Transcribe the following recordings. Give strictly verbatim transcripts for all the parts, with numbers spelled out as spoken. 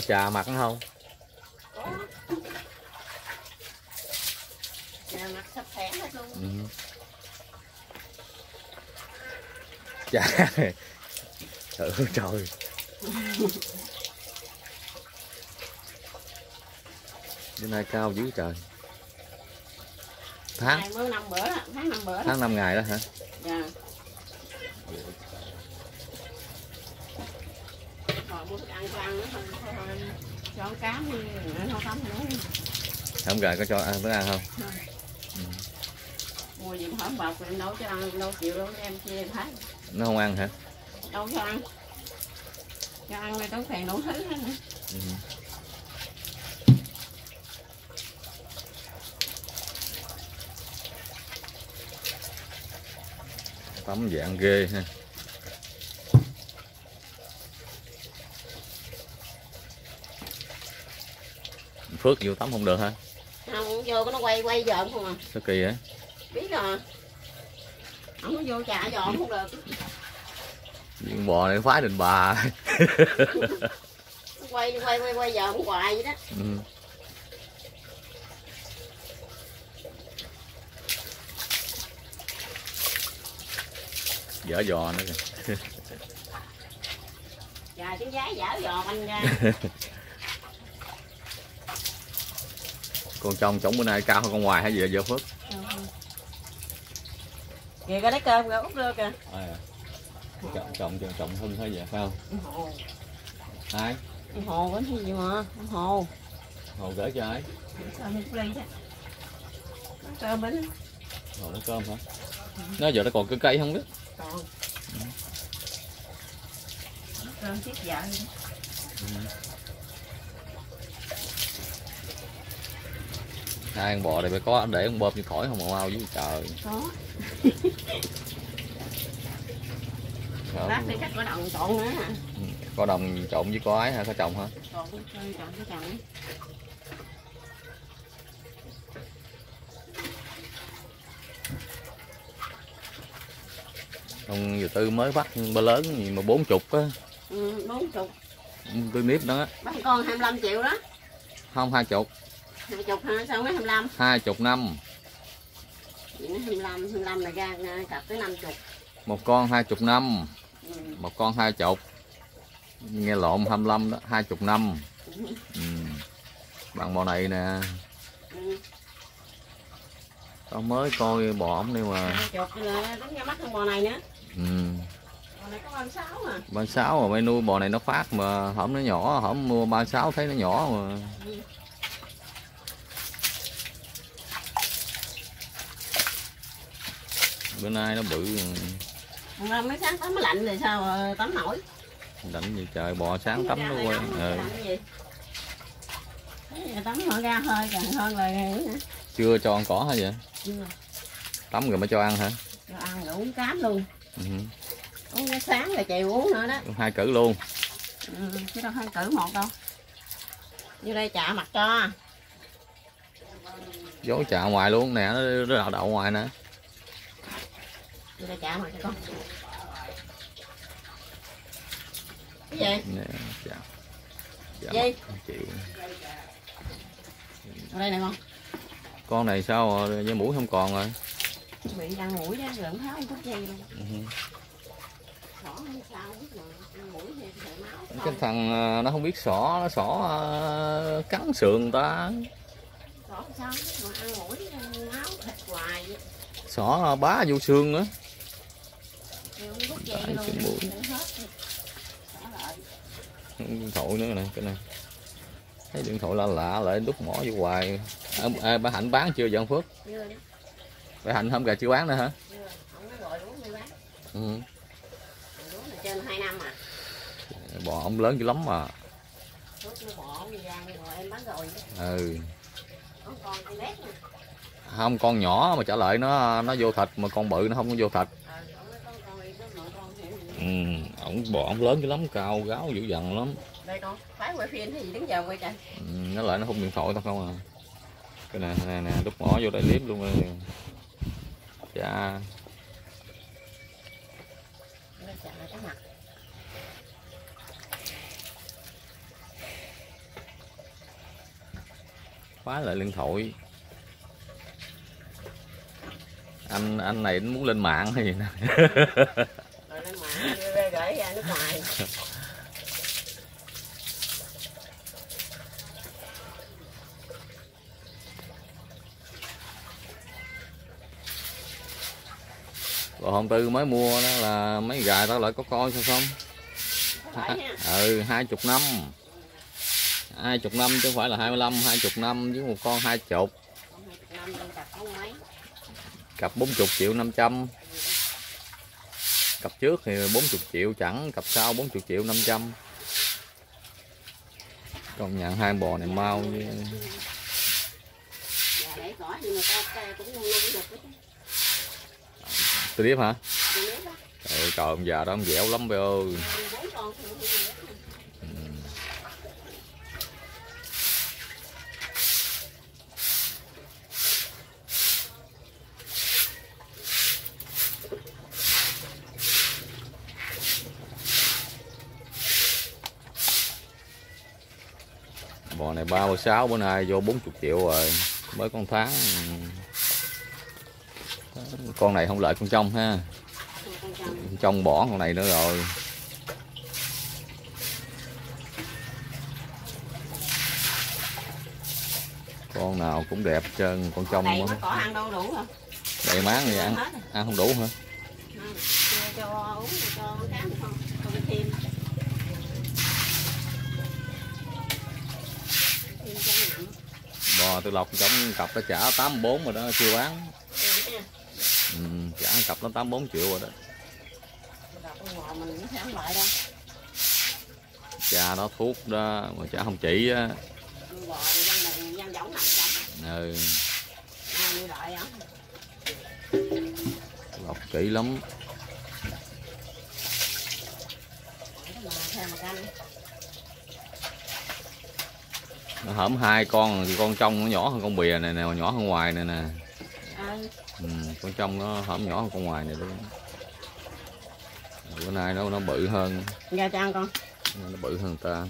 Chà mặt nó không? Chà mặt sắp xẻ hết luôn. Ừ. Chà. Trời ơi trời. Bữa nay cao dữ trời. Tháng Ngày mới năm bữa đó, tháng năm bữa đó. Tháng năm ngày đó hả? Dạ. Còn mua thức ăn cho ăn nữa không, cho cá thì không tắm nữa. Không gà có cho ăn thức ăn không? Không. Ừ. Mua gì hổm bọc em nấu cho ăn, đâu chịu đâu em chia em thấy. Nó không ăn hả? Đâu cho ăn. Cho ăn này tốn tiền đủ thứ hết nữa. Ừ. Tắm dạng ghê ha. Phước vô tắm không được hả? Không vô nó quay quay dòm không à. Sao kỳ vậy? Biết rồi. Không có vô chạ dòm không được. Con bò này phái đình bà. quay quay quay quay dòm hoài vậy đó. Ừ. Dở dò nữa kìa. Trời tiếng gái dở dò anh ra. Con trong trống bữa nay cao hơn con ngoài hay gì vậy Phước? Kìa cái lấy cơm kìa, út đưa kìa. À, trọng trọng trọng trọng hơn hay vậy phải không? Hồ. Ai? Hồ có gì mà, hồ. Hồ gửi cho ai? Cơm ly đó. Cơm bánh. Hồ nó cơm hả? Ừ. Nó giờ nó còn cái cây không biết. Còn. Ừ. Cơm tiếp vợ. Ừ. Hai con bò này phải có để con bơm như thổi không mà mau với trời. Có. Lát thì chắc có đồng trộn nữa hả? Ừ. Có đồng trộn với có ái hả? Có chồng hả? Trộn với trộn với chồng. Ông vừa Tư mới bắt bơ lớn gì mà bốn chục á. Ừ, bốn chục. Tôi nếp đó á. Bắt con hai mươi lăm triệu đó. Không, hai chục. Hai chục hả? Sao mới hai mươi lăm? Hai chục năm. Vậy nó hai mươi lăm, hai mươi lăm là ra cặp tới năm chục. Một con hai chục năm. Ừ. Một con hai chục. Nghe lộn hai mươi lăm đó, hai chục năm. Ừ. Ừ. Bằng bò này nè. Ừ. Tao mới coi bò ổng đi mà. Hai chục là tính ra mắt con bò này nữa. Ừ. Bò này có ba mươi sáu mà. ba mươi sáu mà mấy nuôi bò này nó phát mà hổm nó nhỏ, hổm mua ba mươi sáu thấy nó nhỏ mà. Ừ. Bữa nay nó bự. Mà mấy sáng tắm nó lạnh thì sao mà tắm nổi. Lạnh gì trời, bò sáng tắm nó quay. Ừ. Tắm họ ra hơi càng hơn là Chưa cho ăn cỏ hả vậy? Chưa. Tắm rồi mới cho ăn hả? Cho ăn rồi uống cám luôn. Ừ. Uống cái sáng rồi chiều uống nữa đó. Hai cử luôn. Ừ, chứ đâu hai cử một đâu. Vô đây chạ mặt cho. Dối chạ ngoài luôn nè, nó đậu đậu ngoài nè. Vô đây chạ mặt cho con. Cái gì? Nè, chạ. Chạ Gì? mặt, chịu. Ở đây nè con. Con này sao dây mũi không còn rồi? Bị răng mũi đó, rồi tháo không có dây luôn. Ừ. Sỏ không sao biết mà, mũi thì thở máu. Cái thằng nó không biết xỏ, nó xỏ cắn sườn ta. Sỏ sao biết mà ăn mũi máu thịt hoài vậy. Xỏ bá vô xương nữa. Thì không có dây luôn, hết. Xỏ lại. Điện thoại nữa nè, cái này. Thấy điện thoại lạ lạ lại đút mỏ vô hoài. À, à, bà Hạnh bán chưa vậy Phước? Chưa. Bà Hạnh hôm gà chưa bán nữa hả? Chưa. Không có gọi lúa mới bán. Ừ. Lúa là trên hai năm à. Bò ông lớn dữ lắm mà. Lúa nó bỏ đi ra rồi em bán rồi. Ừ. Con con con lét nè. Không, con nhỏ mà trả lại nó nó vô thịt, mà con bự nó không có vô thịt. Ừ, ổng bò ổng lớn dữ lắm, cao gáo dữ dằn lắm. Đây con, phái quay phim thì đứng giờ quay trời. Ừ, nó lại nó hung điện thoại tao không à. Cái này nè nè, đút mỏ vô đây liếm luôn rồi. Dạ. khóa lại điện thoại. Anh anh này muốn lên mạng hay gì nè. Rồi lên mạng gửi ra nước ngoài. Rồi hôm Tư mới mua đó là mấy gà tao lại có coi sao không? Ừ, hai chục năm. Hai chục năm chứ không phải là hai mươi lăm, hai chục năm với một con hai chục. Cặp bốn chục triệu năm trăm. Cặp trước thì bốn chục triệu chẳng, cặp sau bốn chục triệu năm trăm. Công nhận hai bò này mau với... Tôi điếp hả? Trời, trời ông già đó ông dẻo lắm bé ơi. Ừ. Bò này ba mươi sáu, bữa nay vô bốn mươi triệu rồi, mới con tháng. Con này không lợi con trong ha, con trong bỏ con này nữa rồi. Con nào cũng đẹp trơn, con trong đầy có ăn đâu đủ hả? Đầy máng thì ăn ăn không đủ hả? Cho uống cho cá không, không thêm. Bò Tư Lộc trong cặp nó trả tám mươi bốn rồi đó, chưa bán. Ừ, trả cặp nó tám mươi bốn triệu rồi đó. Cha đó thuốc đó mà trả không chỉ á. Ừ. Lọc kỹ lắm. Nó hổm hai con, con trong nó nhỏ hơn con bìa này nè, nhỏ hơn ngoài này nè. Ừ, con trong nó hổm nhỏ hơn con ngoài này luôn. Bữa nay nó nó bự hơn. Ra cho ăn con. Nó bự hơn ta.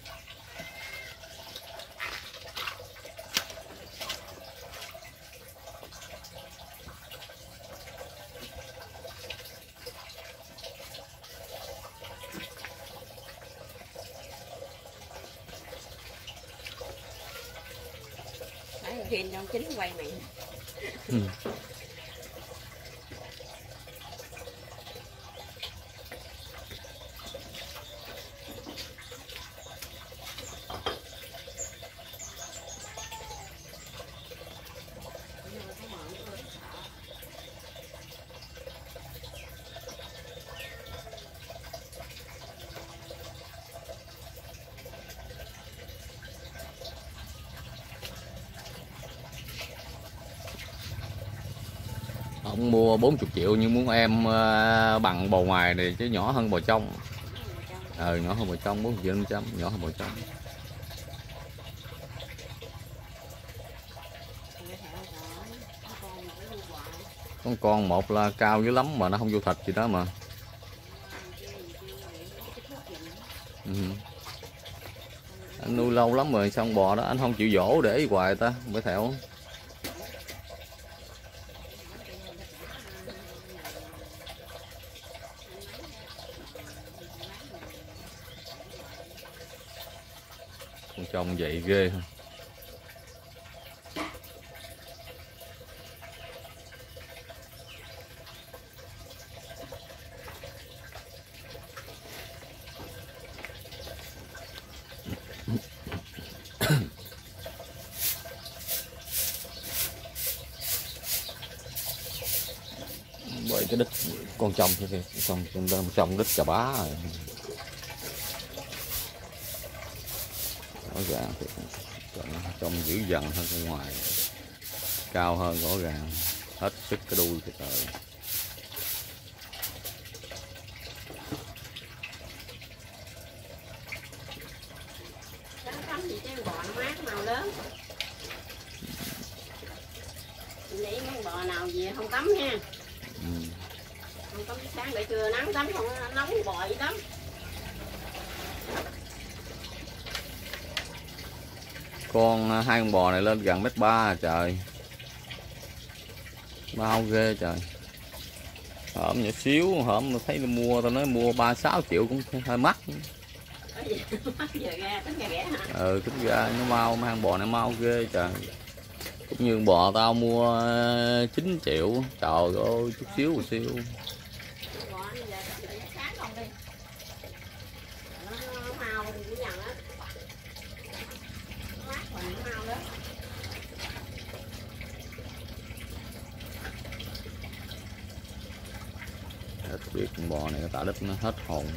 Phim trong chính quay mày. Ừ. Ông mua bốn mươi triệu nhưng muốn em bằng bò ngoài này chứ nhỏ hơn bò trong. Ờ, nhỏ hơn bò trong, bốn mươi triệu năm trăm, nhỏ hơn bò trong. Con con một là cao dữ lắm mà nó không vô thịt gì đó mà. Ừ. Anh nuôi lâu lắm rồi, xong bò đó anh không chịu dỗ để hoài ta, phải theo. Con trông vậy ghê ha. Bởi cái đít con trong kìa, con trong trong đít chà bá rồi. Rõ ràng thì trong dữ dằn hơn bên ngoài, cao hơn rõ ràng, hết sức cái đuôi kìa trời. Gì chứ bò nó mát màu lớn. Nghĩ mấy bò nào gì không tắm nha. Ừ. Không tắm sáng để trưa nắng tắm không nóng bò gì lắm. Con hai con bò này lên gần mét ba trời, bao ghê trời. Hổm nhỏ xíu, hổm thấy mua tao nói mua ba sáu triệu cũng hơi mắc. Ừ, tính ra nó mau, mang bò này mau ghê trời. Cũng như bò tao mua chín triệu, trời ơi chút xíu một xíu. Ít biết con bò này tạ đất nó hết hồn.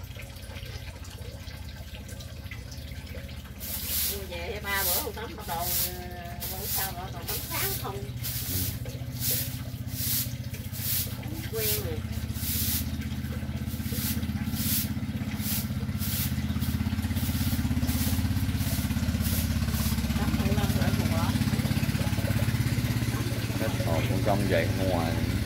Về ba bữa không tắm bắt đầu bữa sau đó còn tắm sáng không quen rồi. Hết hồn con trong vậy ngoài.